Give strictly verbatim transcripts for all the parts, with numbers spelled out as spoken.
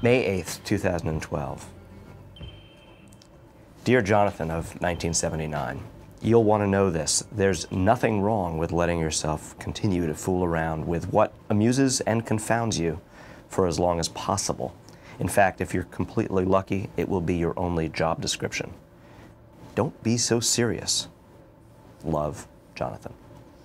May eighth, two thousand twelve. Dear Jonathan of nineteen seventy-nine, you'll want to know this. There's nothing wrong with letting yourself continue to fool around with what amuses and confounds you for as long as possible. In fact, if you're completely lucky, it will be your only job description. Don't be so serious. Love, Jonathan.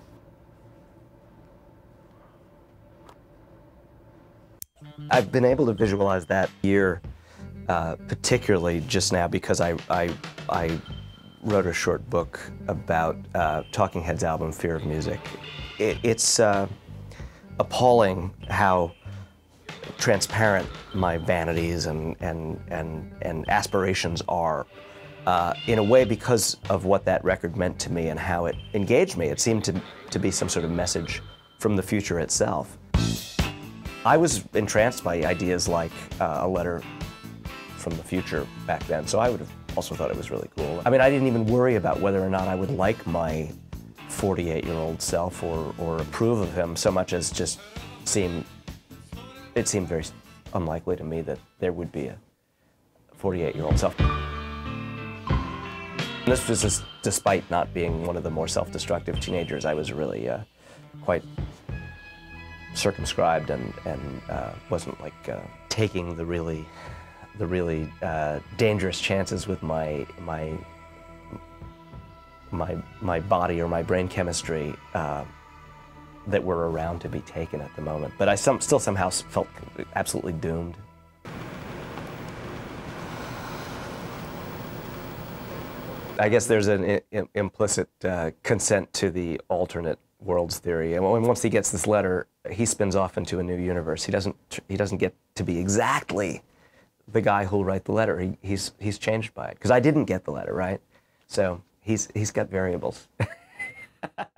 I've been able to visualize that year, uh, particularly just now because I, I, I wrote a short book about uh, Talking Heads' album, Fear of Music. It, it's uh, appalling how transparent my vanities and, and, and, and aspirations are, uh, in a way because of what that record meant to me and how it engaged me. It seemed to, to be some sort of message from the future itself. I was entranced by ideas like uh, a letter from the future back then, so I would have also thought it was really cool. I mean, I didn't even worry about whether or not I would like my forty-eight-year-old self or, or approve of him so much as just seem, it seemed very unlikely to me that there would be a forty-eight-year-old self. And this was just despite not being one of the more self-destructive teenagers. I was really uh, quite circumscribed and, and uh, wasn't like uh, taking the really, the really uh, dangerous chances with my, my, my, my body or my brain chemistry uh, that were around to be taken at the moment. But I some, still somehow felt absolutely doomed. I guess there's an i implicit uh, consent to the alternate worlds theory. And once he gets this letter, he spins off into a new universe. He doesn't, he doesn't get to be exactly the guy who'll write the letter. He, he's, he's changed by it. Because I didn't get the letter, right? So he's, he's got variables.